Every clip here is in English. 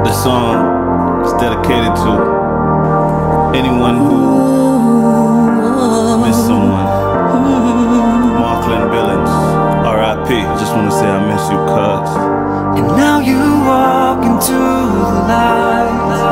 This song is dedicated to anyone who missed someone. Marklin Billings, R.I.P. Just wanna say I miss you, cuz. And now you walk into the light.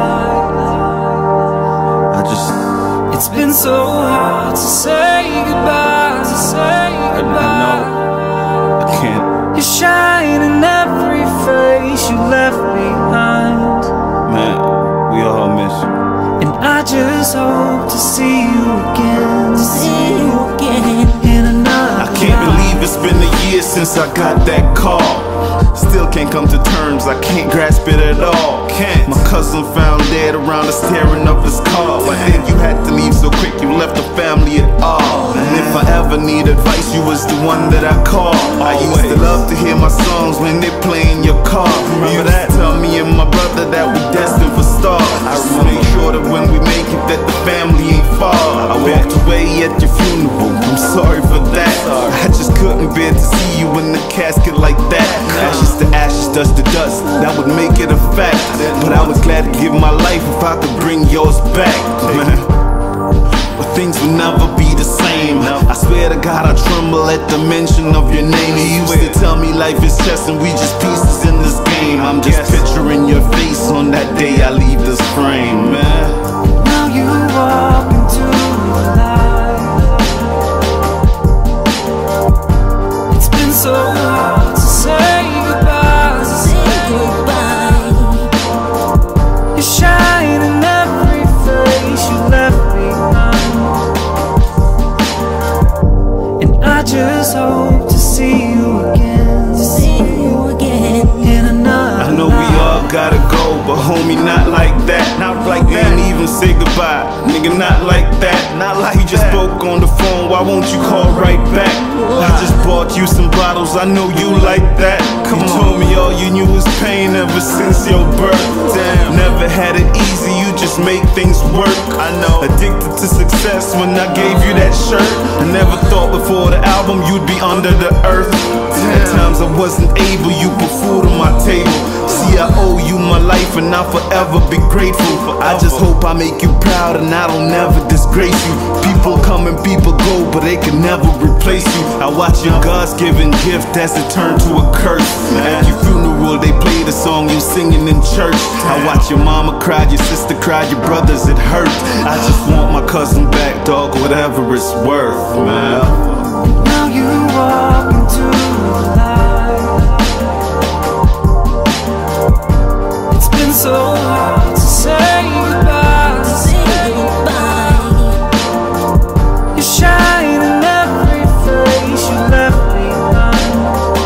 It's been so hard to say goodbye, I know I can't. You shine in every face you left behind. Man, we all miss you. And I just hope to see you again, in another I can't believe it's been a year since I got that call. Still can't come to terms, I can't grasp it at all. Can't. My cousin found dead around the steering of his car. But then you had to leave so quick, you left the family at all. And if I ever need advice, you was the one that I call. I used to love to hear my songs when they play in your car. Remember that? Tell me and my brother that we destined for stars. I just make sure that when we make it, that the family ain't far. I walked away at your funeral, I'm sorry for that. I just couldn't bear to see you in the casket like that. Ashes to ashes, dust to dust, that would make it a fact. But I was glad to give my life if I could bring yours back, man. But things will never be the same. I swear to God I tremble at the mention of your name. You used to tell me life is chess and we just pieces in this game. I'm just picturing your face on that day I leave this frame, man. Now you walk into the light. It's been so hard to say goodbye, You shine in every face you left behind. And I just hope to see you again, in another I know we all gotta go, but homie, not like that. Not like that. Ain't even say goodbye, nigga, not like that. Not like we just spoke on the phone, why won't you call right back? I just bought you some bottles, I know you like that. You told me all you knew was pain ever since your birth. Damn, never had it easy, you just make things work. I know, addicted to success when I gave you that shirt. I never thought before the album you'd be under the earth. At times I wasn't able, you put food on my table. See, I owe you my life and I'll forever be grateful. I just hope I make you proud and I don't never disgrace you. People come and people go, but they can never replace you. I watch your God's given gift as it turned to a curse. At your funeral they play the song you singing in church. I watch your mama cry, your sister cry, your brothers, it hurt. I just want my cousin back, dog, whatever it's worth, man. Now you walk into the light. It's been so hard to say goodbye, You shine in every face you left behind.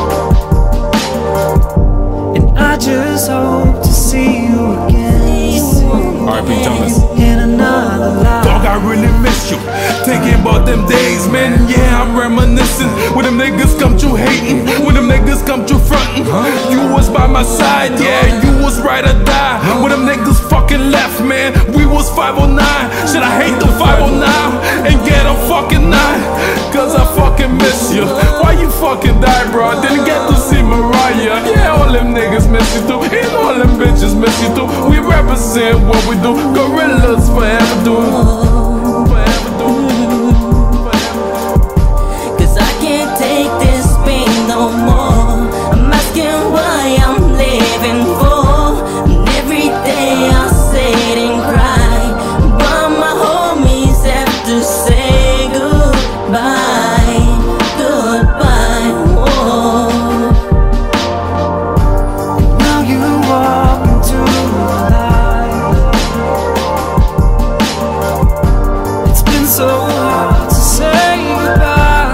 And I just hope to see you again, R.I.P. Thomas. in another life. Dog, I really miss you. Thinking about them days, man. Yeah, I'm reminiscing. When them niggas come to hating, when them niggas come to fronting. You was by my side, yeah, you was ride or die. When them niggas fucking left, man, we was 509. Should I hate the 509 and get a fucking 9? Cause I fucking miss you. Why you fucking die, bro? Didn't get to see Mariah. Yeah, all them niggas miss you too, and all them bitches miss you too. We represent what we do. Gorillas forever do. Cause I can't take this pain no more. I'm asking why I'm living for. And every day I sit and cry, but my homies have to say goodbye, goodbye. Oh. Now you walk into the light. It's been so hard to say goodbye,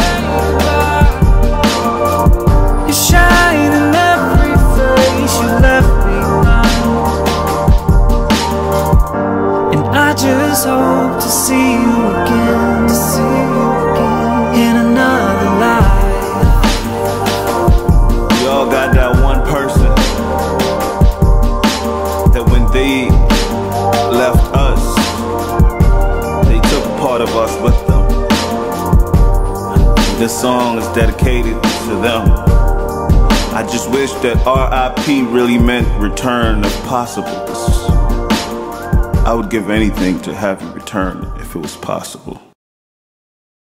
You shine in every face you left behind. And I just hope to see you again, in another life. We all got that one person that when they left us, they took a part of us with them. This song is dedicated to them. I just just wish that RIP really meant return if possible. 'Cause I would give anything to have you return if it was possible.